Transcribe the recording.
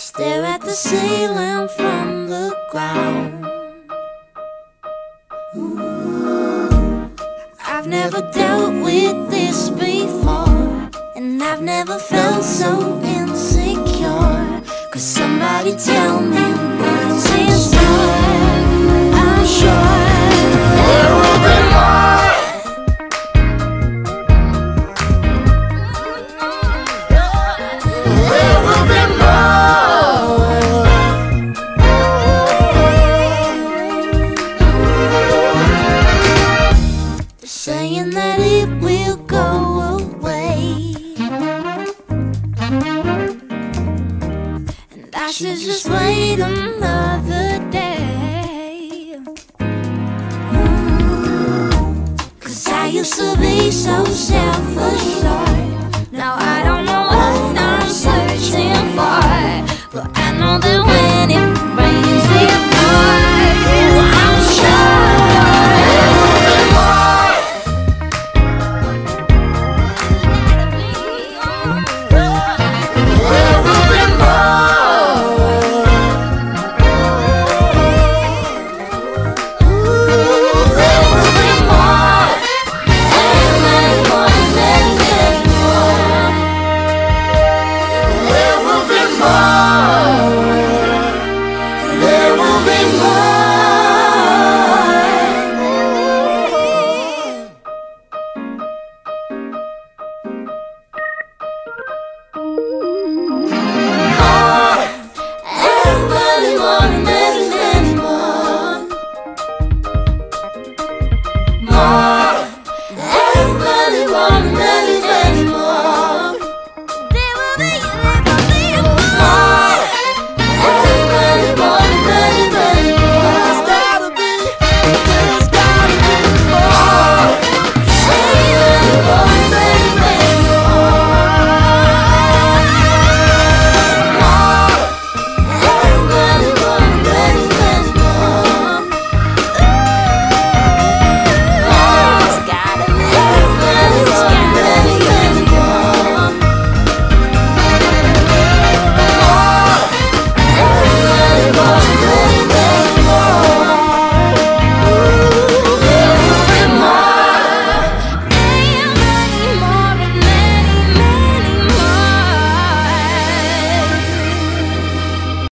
Stare at the ceiling from the ground. I've never dealt with this before, and I've never felt so insecure. Could somebody tell me what's in store? I'm sure there will be more. There will be more. They're saying that it will go away, and I should just wait another day. 'Cause I used to be so self-assured.